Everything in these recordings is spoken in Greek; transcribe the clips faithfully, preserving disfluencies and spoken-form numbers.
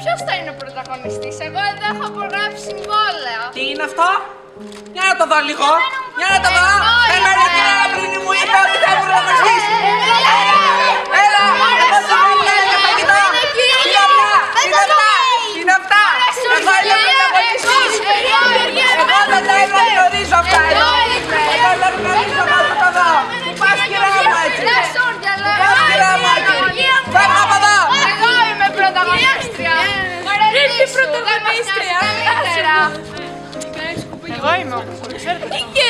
ποιος θα είναι ο πρωταγωνιστής? Εγώ εδώ έχω απογράψει συμβόλαιο. Τι είναι αυτό? Για να το δω λίγο. Για να το δω. Έλα ρε κυρία πριν μου είπε ότι θα ήμουν πρωταγωνιστής. Έλα. Εγώ το μιλάω για φαγητό. Τι αυτά. Τι είναι αυτά. Εγώ είμαι πρωταγωνιστής. Εγώ δεν τα γνωρίζω αυτά. Εγώ δεν γνωρίζω να το δω. Πας κυρία μου έτσι. Πας κυρία μου έτσι. Φεύγω από εδώ. Εγώ είμαι πρωταγωνίστρια. Ήρθε η πρωταγωνίστρια. Εγώ είμαι όμως. Είχε.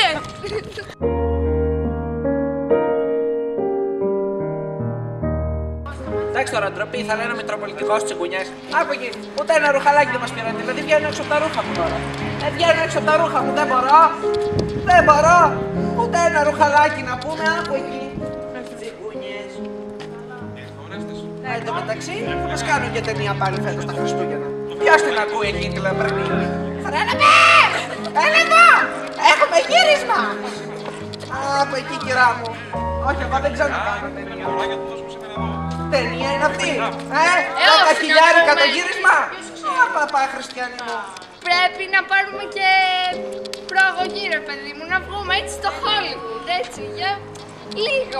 Εντάξει τώρα, ντροπή, θα λένε Μητροπολιτικός τσιγκουνιές. Άκου εκεί, ούτε ένα ρουχαλάκι δεν μας πήραν. Δηλαδή βγαίνω έξω από τα ρούχα μου τώρα. Ε, βγαίνω έξω από τα ρούχα μου, δεν μπορώ. Δεν μπορώ. Ούτε ένα ρουχαλάκι να πούμε, άκου εκεί. Τσιγκουνιές. Εν τω μεταξύ, μας κάνουν και ταινία πάλι φέτος τα Χριστούγεννα. Ποιος την ακούει εκεί τη λαμπρινή? Φρέναμε! Έλα εδώ! Έχουμε γύρισμα! Από εκεί, κυρά μου. Όχι, εγώ δεν ξέρω να κάνω ταινία. Ταινία είναι αυτή. Ε, δέκα χιλιάρικα το γύρισμα. Α, παπά, Χριστιανή μου. Πρέπει να πάρουμε και προαγωγή, ρε παιδί μου, να βγούμε έτσι στο Hollywood, έτσι, για λίγο.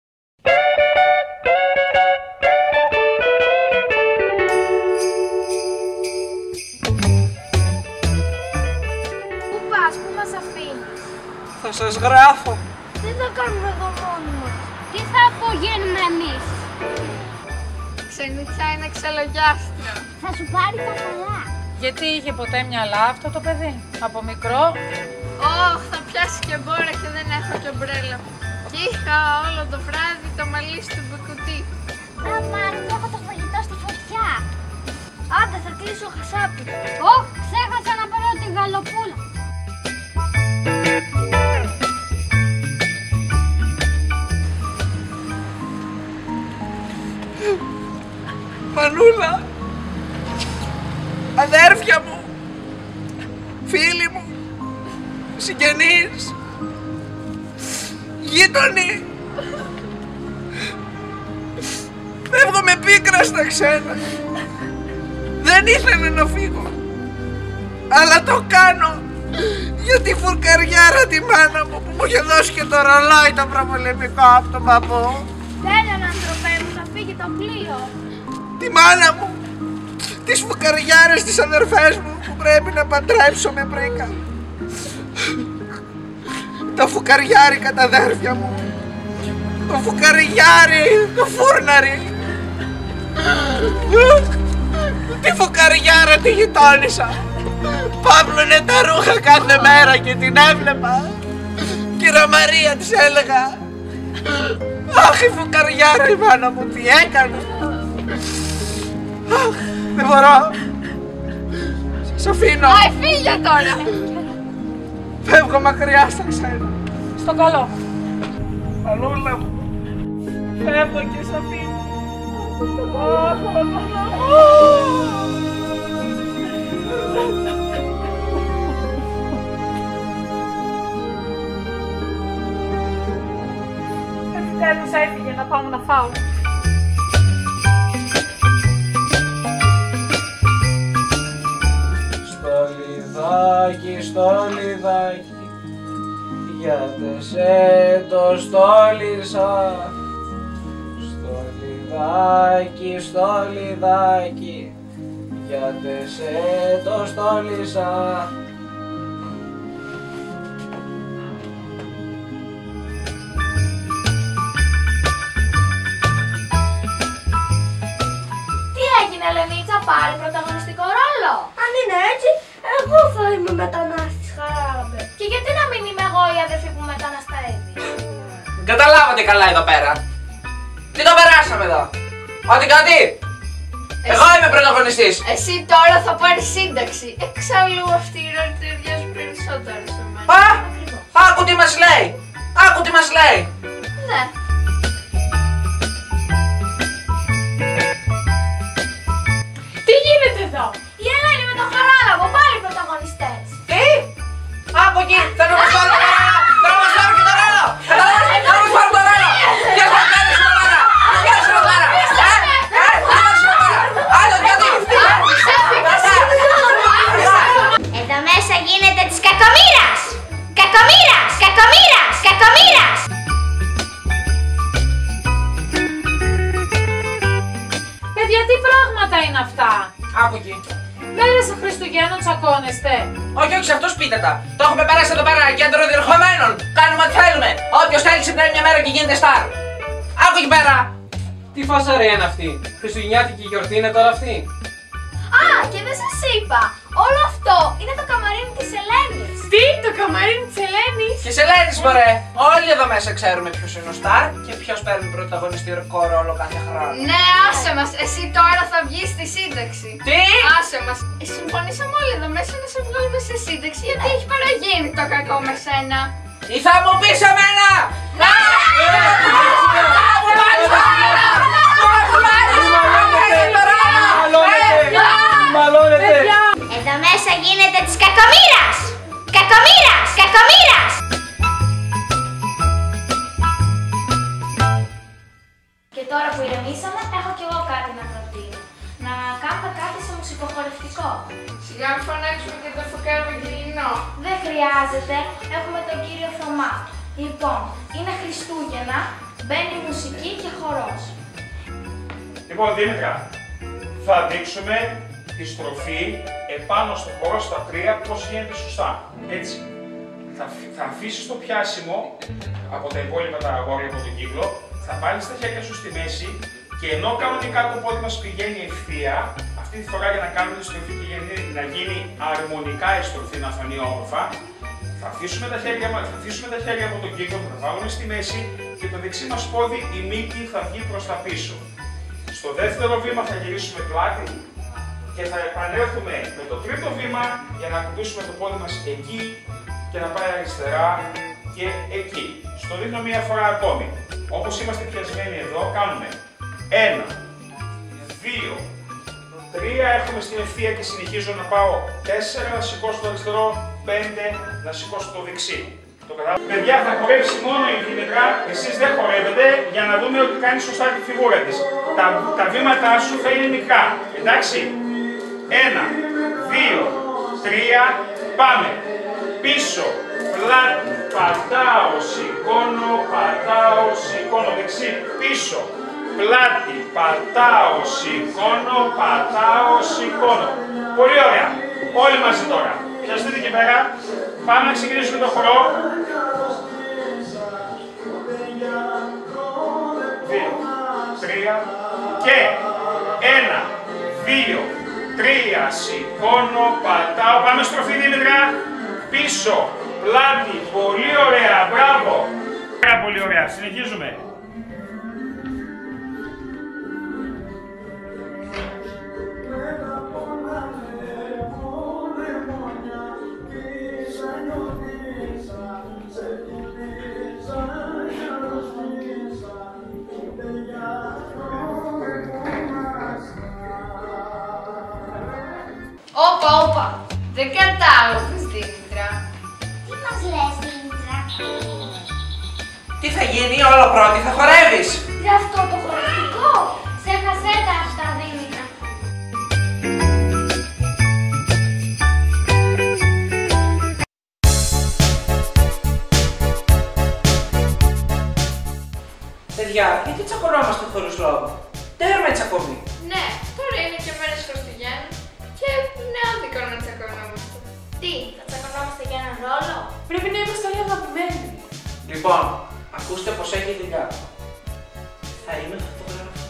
Πού πας, πού μας αφήνεις? Θα σας γράφω. Τι θα κάνουμε εδώ μόνοι μας? Τι θα απογίνουμε εμείς? Ξενιτσά είναι ξελογιάστρα. Θα σου πάρει τα καλά. Γιατί είχε ποτέ μυαλά αυτό το παιδί, από μικρό? Ωχ, θα πιάσει και μπόρα και δεν έχω και ομπρέλα. Και είχα όλο το βράδυ το μαλλί στο μπικουτί. Αμάν, έχω το φαγητό στη φωτιά. Άντε, θα κλείσω χασάπι. Ωχ, ξέχασα να πάρω τη γαλοπούλα. Μανούλα, αδέρφια μου, φίλοι μου, συγγενείς, γείτονοι, φεύγω με πίκρα στα ξένα. Δεν ήθελα να φύγω, αλλά το κάνω για τη φουρκαριάρα τη μάνα μου που μου είχε δώσει και το ρολόι το προπολεμικό από τον παππού. Τέλεια, ανθρωπέ μου, θα φύγει το πλοίο. Τη μάνα μου, τις φουκαριάρες τις αδερφές μου που πρέπει να παντρέψω με πρίκα. Τα φουκαριάρικα τα αδέρφια μου. Το φουκαριάρι, το φούρναρι. Τη φουκαριάρα τη γειτόνισσα. Παύλωνε τα ρούχα κάθε μέρα και την έβλεπα. Κύρα Μαρία της έλεγα. Αχ, η φουκαριάρα η μάνα μου τι έκανε. Αχ, δεν μπορώ. Σας αφήνω. Άι, φύγε τώρα. Φεύγω μακριά στα ξένα. Στο καλό. Μανούλα μου. Φεύγω και σας αφήνω. Επιτέλους έφυγε να πάω να φάω. Στο λιδάκι, στο λιδάκι, γιατί σε το στόλισα. Στο λιδάκι, στο λιδάκι, γιατί σε το στόλισα. Τι έγινε, Ελενίτσα, πάρει πρωταγωνιστικό ρόλο? Αν είναι έτσι, εγώ θα είμαι μετανάστης, Χαράμπε. Και γιατί να μην είμαι εγώ η αδερφή που μεταναστεύει? Καταλάβατε καλά εδώ πέρα. Τι το περάσαμε εδώ. Ότι κάτι. Εγώ είμαι πρωταγωνιστής. Εσύ τώρα θα πάρεις σύνταξη. Εξάλλου αυτή η ρόλη ταιριάζει περισσότερο σε μένα. Α, άκου τι μας λέει. Άκου τι μας λέει. Ναι. Τι γίνεται εδώ? Η Ελένη με τον Χαράλαμπο, πάλι πρωταγωνιστές. Τι. Άκου εκεί. Θέλω να μας πάρω το ρόλο. Θέλω να μας πάρω και το ρόλο. Θέλω να μας πάρω το ρόλο. Ποιος θα κάνει στο μάνα. Ποιος θα κάνει. Ε, ε, ποιος θα κάνει στο μάνα. Άλλο γιατί. κακομοίρας! Παιδιά, τι πράγματα είναι αυτά? Άκου εκεί. Μέρες Χριστουγέννων τσακώνεστε? Όχι, όχι, σε αυτούς πείτε τα. Το έχουμε περάσει εδώ πέρα, κέντρο διερχομένων. Κάνουμε ό,τι θέλουμε. Όποιος θέλει ξυπνάει μια μέρα και γίνεται στάρ. Άκου εκεί πέρα. Τι φασαρία είναι αυτή? Χριστουγεννιάτικη γιορτή είναι τώρα αυτή? Α, και δεν σας είπα. Όλο αυτό είναι το καμαρίνι της Ελένης. Τι, το καμαρίνι της Ελένης? Και σε Ελένης, μωρέ. Όλοι εδώ μέσα ξέρουμε ποιος είναι ο στάρ και ποιος παίρνει πρωταγωνιστικό ρόλο κάθε χρόνο. Ναι, άσε μας. Εσύ τώρα θα βγεις στη σύνταξη. Τι? Άσε μας. Ε, συμφωνήσαμε όλοι εδώ μέσα να σε βγάλουμε σε σύνταξη γιατί έχει παραγίνει το κακό με σένα. Ή θα μου πεις εμένα! Να! Μαλώνετε! Εδώ μέσα γίνεται της κακομοίρας! Κακομοίρας! Κακομοίρας! Και τώρα που ηρεμήσαμε, έχω κι εγώ κάτι να προτείνω. Να κάνουμε κάτι σε μουσικοχορευτικό. Σιγά μην φωνάξουμε και το φωκάρι Βαγγελινό. Δεν χρειάζεται, έχουμε τον κύριο Θωμά. Λοιπόν, είναι Χριστούγεννα, μπαίνει μουσική και χορός. Λοιπόν, Δήμητρα, θα δείξουμε τη στροφή επάνω στο χώρο στα τρία πώς γίνεται σωστά. Έτσι. Θα, θα αφήσεις το πιάσιμο από τα υπόλοιπα τα αγόρια από τον κύκλο, θα βάλεις τα χέρια σου στη μέση και ενώ κανονικά το πόδι μας πηγαίνει ευθεία, αυτή τη φορά για να κάνουμε τη στροφή και να γίνει αρμονικά η στροφή, να φανεί όμορφα, θα αφήσουμε τα χέρια, θα αφήσουμε τα χέρια από τον κύκλο, θα τα βάλουμε στη μέση και το δεξί μας πόδι, η μύτη θα βγει προς τα πίσω. Στο δεύτερο βήμα θα γυρίσουμε πλάτη και θα επανέλθουμε με το τρίτο βήμα για να ακουμπήσουμε το πόδι μας εκεί και να πάει αριστερά και εκεί. Στο δείχνω μία φορά ακόμη. Όπως είμαστε πιασμένοι εδώ, κάνουμε ένα, δύο, τρία, έρχομαι στην ευθεία και συνεχίζω να πάω τέσσερα, να σηκώσω το αριστερό, πέντε, να σηκώσω το δεξί. Το κατάλαβα. Παιδιά, θα χορέψει μόνο η Δήμητρα, εσείς δεν χορεύετε, για να δούμε ότι κάνει σωστά τη φιγούρα της. Τα, τα βήματά σου θα είναι μικρά, εντάξει. Ένα, δύο, τρία, πάμε. Πίσω, πλάτη, πατάω, σηκώνω, πατάω, σηκώνω, δεξί, πίσω. Πλάτη, πατάω, σηκώνω, πατάω, σηκώνω. Πολύ ωραία. Όλοι μαζί τώρα. Πιαστείτε εκεί πέρα. Πάμε να ξεκινήσουμε το χορό. Δύο, τρία και ένα, δύο, τρία, σηκώνω, πατάω. Πάμε στροφή, Δήμητρα. Πίσω, πλάτη, πολύ ωραία, μπράβο. Πάρα πολύ ωραία, συνεχίζουμε. Όπα, όπα. Δεν κατάλαβες, Δήμητρα. Τι μας λες, Δήμητρα? Τι θα γίνει, όλο πρώτη θα χορεύεις. Για αυτό το χορευτικό. Ξέχασέ τα αυτά, Δήμητρα. Παιδιά, γιατί τσακωνόμαστε χωρίς λόγο? Τέρμα έτσι ακόμη. Ναι, τώρα είναι και μέρες Χριστουγέννων και είναι άδικο να τσακωνόμαστε. Τι, θα τσακωνόμαστε για έναν ρόλο? Πρέπει να είμαστε όλοι αγαπημένοι. Λοιπόν, ακούστε πως έχει δουλειά. Θα είμαι φωτογράφος.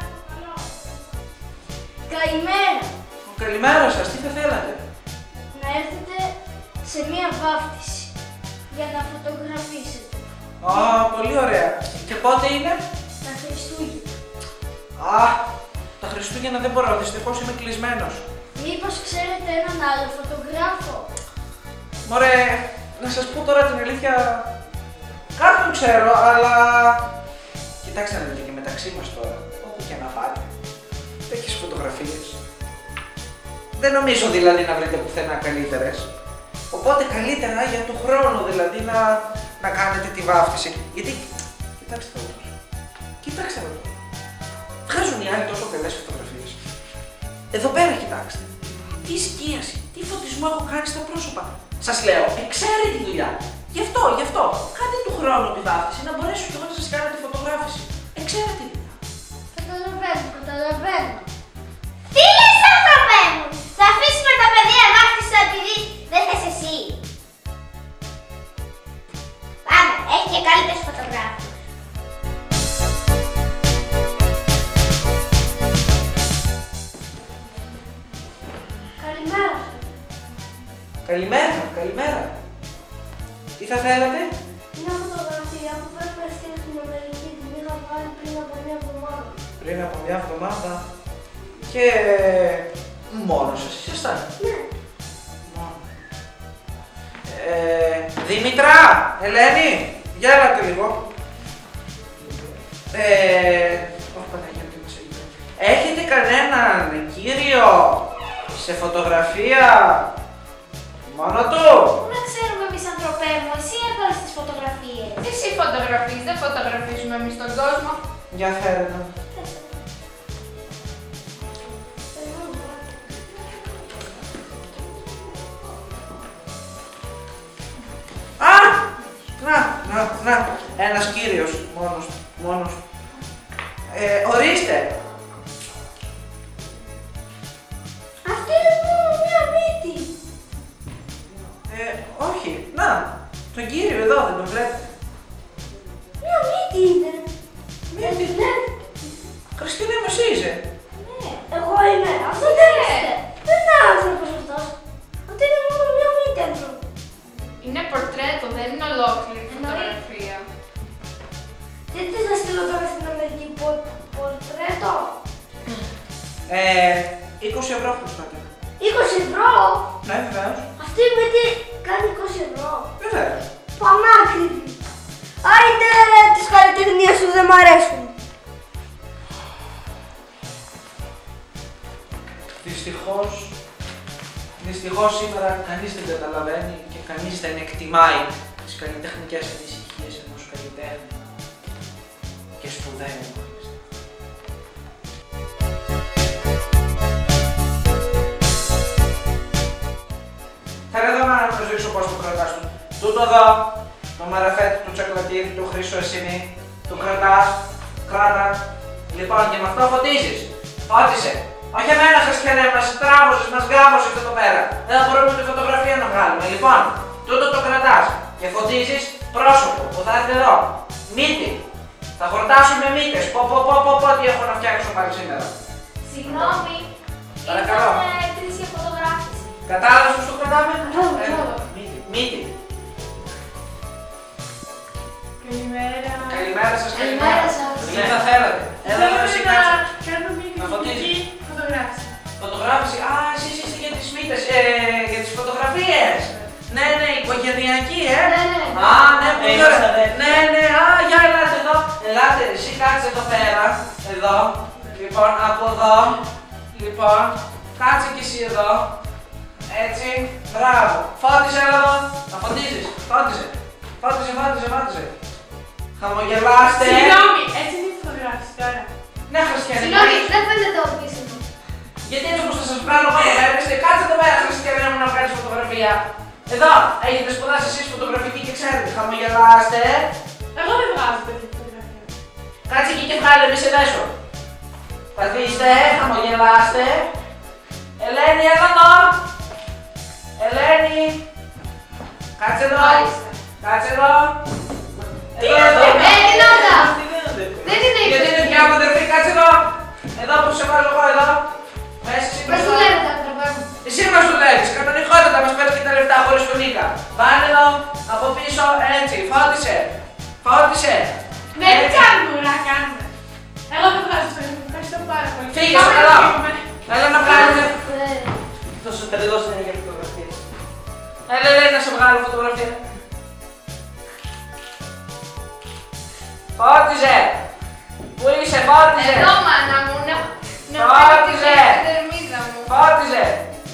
Καλημέρα. Καλημέρα σας, τι θα θέλατε? Να έρθετε σε μία βάφτιση για να φωτογραφίσετε. Α, πολύ ωραία. Και πότε είναι? Τα Χριστούγεννα. Α, τα Χριστούγεννα δεν μπορώ, δυστυχώς είμαι κλεισμένος. Μήπως ξέρετε έναν άλλο φωτογράφο? Μωρέ, να σας πω τώρα την αλήθεια, κάποιον ξέρω, αλλά... Κοιτάξτε να δείτε και μεταξύ μας τώρα, όπου και να πάτε, τέτοιες φωτογραφίες. Δεν νομίζω δηλαδή να βρείτε πουθενά καλύτερες. Οπότε καλύτερα για το χρόνο δηλαδή να, να κάνετε τη βάφτιση. Γιατί, κοιτάξτε εδώ, κοιτάξτε εδώ. Βγάζουν οι άλλοι τόσο καλές φωτογραφίες. Εδώ πέρα κοιτάξτε. Τι σκίαση, τι φωτισμό έχω κάνει στα πρόσωπα. Σας λέω, εξαίρετη δουλειά. Γι' αυτό, γι' αυτό. Κάντε του χρόνου τη βάφτιση, να μπορέσω κι εγώ να σας κάνω τη φωτογράφηση. Εξαίρετη. Καταλαβαίνω, καταλαβαίνω. Τι λες, άνθρωπέ μου! Θα αφήσουμε τα παιδιά βάφτισα επειδή δεν θες εσύ. Πάμε, έχει και καλύτερες φωτογράφους. Καλημέρα. Καλημέρα, καλημέρα. Τι θα θέλατε? Μια φωτογραφία που πρέπει να στείλει στην Αμερική, την είχα βγάλει πριν από μια εβδομάδα. Πριν από μια εβδομάδα. Και μόνος σας ήσασταν? Ναι. Μόνο. Ε, Δήμητρα, Ελένη, για έλατε λίγο. Ε, όχι Παναγία μου, μας έγινε. Έχετε κανέναν κύριο σε φωτογραφία μόνο του? Πού να ξέρουμε εμείς, άνθρωπέ μου, εσύ έβγαλες τις φωτογραφίες. Εσύ φωτογραφείς, δεν φωτογραφίζουμε εμείς τον κόσμο. Για φέρετε. Α! Να, να, να. Ένας κύριος, μόνος, μόνος. Ε, ορίστε. Αυτή είναι μόνο μια μύτη. Ε, όχι. Να, τον κύριο εδώ δεν τον βλέπετε. Μια μύτη είναι. Μύτη. Ναι. Χριστίνα μου εσύ είσαι. Ναι, εγώ είμαι. Αυτό δεν είστε. Δεν είναι άνθρωπος αυτός. Αυτή είναι μόνο μια μύτη, άνθρωπο. Είναι πορτρέτο, δεν είναι ολόκληρη Εννοεί. φωτογραφία. Γιατί θα στείλω τώρα στην Αμερική πο- πορτρέτο. Ε, είκοσι ευρώ χρωστάτε. είκοσι ευρώ. Ναι, βεβαίως. Αυτή η μύτη κάνει είκοσι ευρώ. Βεβαίως. Πανάκριβη. Άιντε, τις καλλιτεχνίες σου δεν μ' αρέσουν. Δυστυχώς, δυστυχώς σήμερα κανείς δεν καταλαβαίνει και κανείς δεν εκτιμάει τις καλλιτεχνικές ανησυχίες ενός καλλιτέχνη και σπουδαίου μάλιστα. Θέλω εδώ να σας δείξω πώς το κρατάς του. Τούτο εδώ, το μαραφέτι, το τσοκολατήρι, το χρυσό εσυνή, το κρατάς, κράτα. Λοιπόν, και με αυτό φωτίζεις. Φώτισε. Όχι εμένα σας χαιρέ, μας τράβωσες, μας γκάβωσες εδώ πέρα. Δεν θα μπορούμε τη φωτογραφία να βγάλουμε. Λοιπόν, τούτο το κρατάς και φωτίζεις πρόσωπο που θα έρθει εδώ. Μύτη. Θα χορτάσουμε μύτες. Πω πω πω πω πω τι έχω να φτιάξω πάλι σήμερα. Συγγνώμη. Παρακαλώ. Ήρθατε τρεις για φωτογράφηση. Κατάλαβες πώς το κρατάμε? Κατάλαβα, Ε, κατάλαβα. Μύτη. Μύτη. Καλημέρα. Καλημέρα σας, Καλημέρα σας. Τι θα θέλατε? Έλα εδώ εσύ κάτσε. Κάνω μια Να φωτίσεις. κριτική φωτογράφηση. Φωτογράφηση. Α, εσύ είσαι για τις μύτες, ε, για τις φωτογραφίες. Ναι, ναι, οικογενειακή, ε. Ναι, ναι. Α, ναι, πολύ ωραία. Ναι, ναι, α, για ελάτε εδώ. Ελάτε, εσύ κάτσε εδώ πέρα. Εδώ. Λοιπόν, από εδώ. Λοιπόν, κάτσε κι εσύ εδώ. Έτσι, μπράβο. Φώτισε εδώ. Να φωτίζεις. Φώτισε. Φώτισε, φώτισε, φώτισε. Χαμογελάστε. Συγγνώμη, έτσι είναι η φωτογράφηση τώρα. Ναι, Χριστιανή. Συγγνώμη, δεν φαίνεται ο πίσω μου. Γιατί έτσι όπως θα σας βγάλω εγώ να έρθετε, κάτσε εδώ πέρα Χριστιανή μου να βγάλεις φωτογραφία. Εδώ, έχετε σπουδάσει εσείς φωτογραφική και ξέρετε, χαμογελάστε. Εγώ δεν βγάζω τέτοια φωτογραφία. Κάτσε εκεί και βγάλε, μη σε δέσω. Καθίστε, χαμογελάστε. Ελένη, έλα εδώ. Ελένη. Κάτσε εδώ. Κάτσε εδώ. Εδώ, εδώ. Ε, τι νότα. Δεν είναι η Γιατί είναι πια αδερφή, κάτσε εδώ. Εδώ που σε βάλω εγώ, εδώ. Μέσα εσύ Πώς το λέτε, άνθρωπέ μου. Εσύ μας το λέγεις, κανονικότατα μας παίρνει και τα λεφτά χωρίς τον Νίκα. Πάνε εδώ, από πίσω, έτσι, φώτισε. Φώτισε. Ναι, τι κάνουμε, να κάνουμε. Εγώ δεν βγάζω το film, ευχαριστώ πάρα πολύ. Φύγε, Πάμε καλά. να φύγουμε. Έλα να βγάλουμε. Ε, Τόσο τελειώς είναι για φωτογραφίες. Έλα, έλα, να σε βγάλω φωτογραφία. Φώτιζε. Πού είσαι, φώτιζε. Εδώ, μάνα μου, να, να Φώτιζε. φέρω τη δερμίδα μου. Φώτιζε.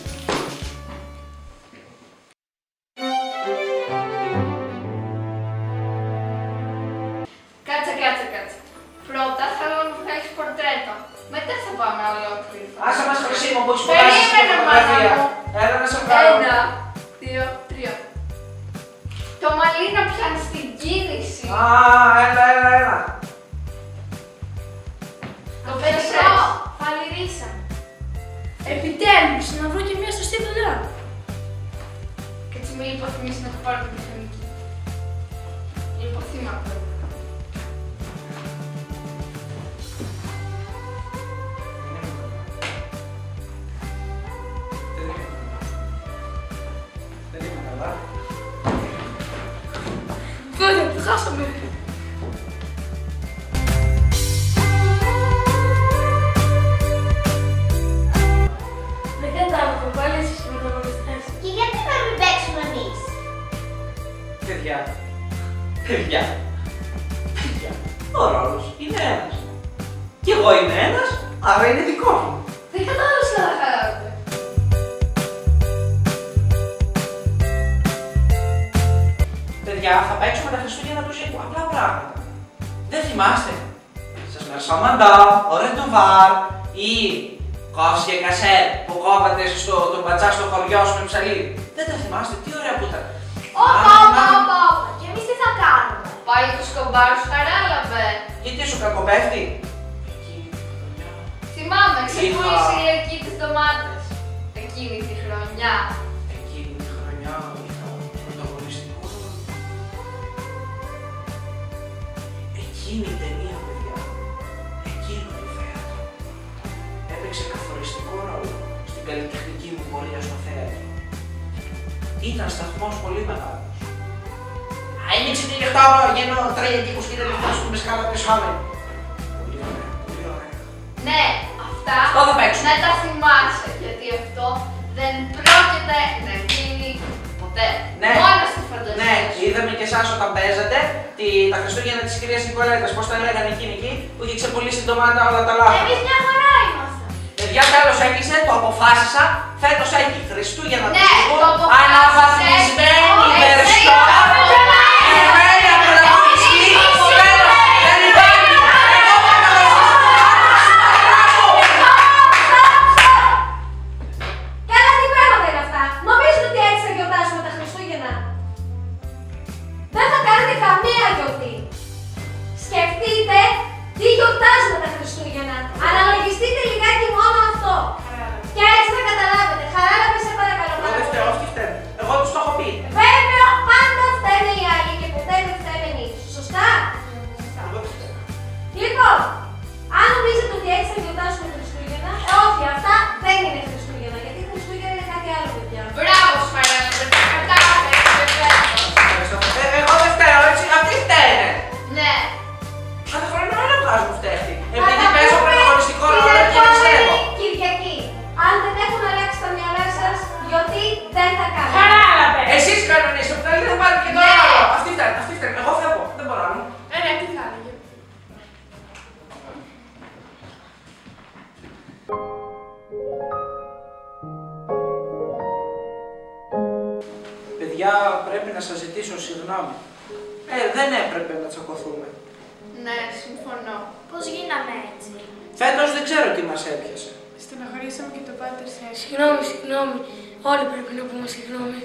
Κάτσε, κάτσε, κάτσε. Πρώτα θέλω να μου βγάλεις πορτρέτο. Μετά θα πάμε ολόκληρη. Άσε μας χρυσή μου που έχεις σπουδάσει στη Περίμενε, μάνα φωτογραφία. μου. Έλα να σε βγάλω. Ένα, δύο, τρία. Το μαλλί καλή να πιάνεις την κίνηση. Α, έλα, έλα, έλα. Το Πετρό, πιάσες. φαλυρίσα. Επιτέλους, να βρω και μια σωστή δουλειά. Και έτσι με υποθυμίσει να το πάρω την μηχανική. Υποθύμα αυτό. Δεν είμαι καλά. Βέβαια, το χάσαμε. Δεν κατάλαβα, πάλι εσείς οι πρωταγωνιστές. Και γιατί να μην παίξουμε εμείς? Παιδιά, παιδιά, παιδιά, ο ρόλος είναι ένας. Κι εγώ είμαι ένας, άρα είναι δικό μου. Δεν κατάλαβες καλά χαράδε. Παιδιά, θα παίξουμε τα Χριστούγεννα του Ζήκου, απλά πράγματα. Δεν θυμάστε. Σας μερσά μαντά, ωραία το βαρ ή κόφς και κασέρ που κόβατε στο το πατσά στο χωριό σου με ψαλίδι. Δεν τα θυμάστε, τι ωραία που ήταν. Όπα, όπα, όπα, όπα. Και εμείς τι θα κάνουμε? Πάλι τους κομπάρους χαράλαβε. Γιατί σου κακοπέφτει. Θυμάμαι, Είχα- ξεπούλησε η λευκή τις ντομάτες. Εκείνη τη χρονιά. Εκείνη τη χρονιά είχα πρωταγωνιστικό ρόλο. Εκείνη η ταινία, παιδιά, εκείνο το θέατρο, έπαιξε καθοριστικό ρόλο στην καλλιτεχνική μου πορεία στο θέατρο. Ήταν σταθμός πολύ μεγάλος. Άνοιξε τη λεφτά μου, γίνω τραγικούς και τελευταίους που με σκάλα πεσάμε. Πολύ ωραία, πολύ ωραία. Ναι, αυτά Αυτό θα παίξουμε. να τα θυμάσαι, γιατί αυτό δεν πρόκειται να γίνει ποτέ. Ναι. Μόνο στη φαντασία Ναι, σου. είδαμε και εσάς όταν παίζατε τη, τα Χριστούγεννα της κυρίας Νικολέτας, πώς τα λέγανε εκείνη εκεί, που είχε ξεπουλήσει ντομάτα όλα τα λάθη. Εμείς μια χαρά είμαστε. Παιδιά, τέλος έκλεισε, το αποφάσισα. Φέτος έχει Χριστούγεννα του Ναι, Ζήκου, το αποφάσισες. αναβαθμισμένη Όχι, βερσιόν. Εμένα πρωταγωνιστή, τέλος, δεν υπάρχει. Εγώ Καλά, τι πράγματα είναι αυτά? Νομίζετε ότι έτσι θα γιορτάσουμε τα Χριστούγεννα? Δεν θα κάνετε καμία γιορτή. Σκεφτείτε τι γιορτάζουμε τα Χριστούγεννα. Αναλογιστείτε λιγάκι μόνο αυτό. Και έτσι θα καταλάβετε. Χαράλαβε, σε παρακαλώ Εγώ πάρα δεν φταίω, πολύ. αυτοί φταίνουν. Εγώ τους το έχω πει. Βέβαια, πάντα φταίνε οι άλλοι και ποτέ δεν φταίνε εμείς. Σωστά? Εγώ δεν φταίω. Λοιπόν, αν νομίζετε ότι έτσι θα γιορτάσουμε τα Χριστούγεννα, ε, όχι, αυτά δεν είναι Χριστούγεννα. Γιατί Χριστούγεννα είναι κάτι άλλο, παιδιά. Μπράβο, Σπαράλαβε, τα κατάφερες και φέτος. Ευχαριστώ. Ε, Εγώ δεν φταίω, έτσι, αυτοί φταίνε. Ναι. Κάθε χρόνο να βγάζουν φταίχτη. Θα Επειδή τα παίζω πούμε πρωταγωνιστικό την ρόλο και δεν ξέρω. επόμενη Κυριακή. Αν δεν έχουν αλλάξει τα μυαλά σας, γιατί δεν θα κάνετε. Χαράλαβε. Εσείς κανονίστε, που θέλετε να πάρετε και το Ναι. άλλο. Αυτή φταίνει, αυτή φταίνει. Εγώ φεύγω, δεν μπορώ άλλο. Ε, ναι, τι θα έλεγε. Παιδιά, πρέπει να σας ζητήσω συγγνώμη. Ε, δεν έπρεπε να τσακωθούμε. Ναι, συμφωνώ. Πώς γίναμε έτσι? Φέτος δεν ξέρω τι μας έπιασε. Στεναχωρήσαμε και το πάτερ σε Συγγνώμη, συγγνώμη. Όλοι πρέπει να πούμε συγγνώμη.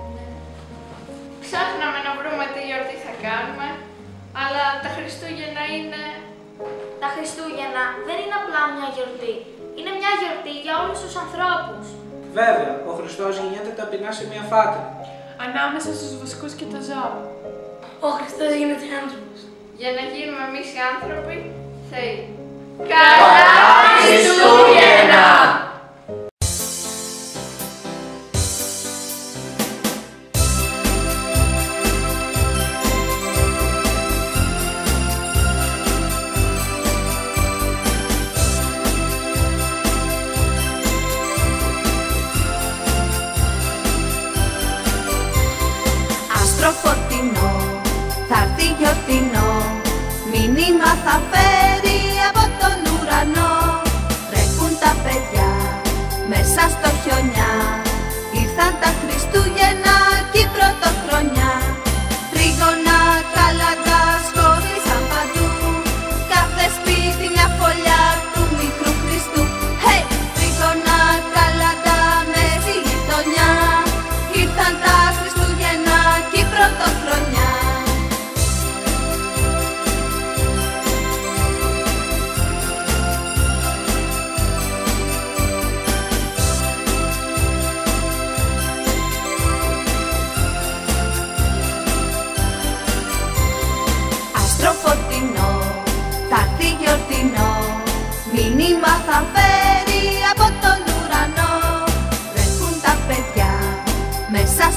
Ψάχναμε να βρούμε τι γιορτή θα κάνουμε, αλλά τα Χριστούγεννα είναι... Τα Χριστούγεννα δεν είναι απλά μια γιορτή. Είναι μια γιορτή για όλους τους ανθρώπους. Βέβαια, ο Χριστός γεννιέται ταπεινά σε μια φάτρα. ανάμεσα στους βοσκούς και το ζώο. Ο Χριστός γίνεται άνθρωπος. Για να γίνουμε εμείς οι άνθρωποι, θέλει. Καλά Χριστούγεννα! Άστρο φωτεινό, θα έρθει γιορτινό, μήνυμα θα φέρει από τον ουρανό. Τρέχουν τα παιδιά μέσα στο χιονιά, ήρθαν τα Χριστούγεννα και η πρωτοχρονιά. Τρίγωνα καλαγκά σκόρπισαν παντού, κάθε σπίτι μια φωλιά του μικρού Χριστού. Hey! Τρίγωνα καλαγκά με στη γειτονιά, ήρθαν τα Χριστούγεννα και η πρωτοχρονιά. μέσα